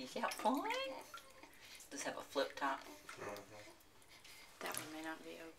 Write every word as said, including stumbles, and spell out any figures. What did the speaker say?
you have fun? Does it have a flip top? Mm-hmm. That one may not be open.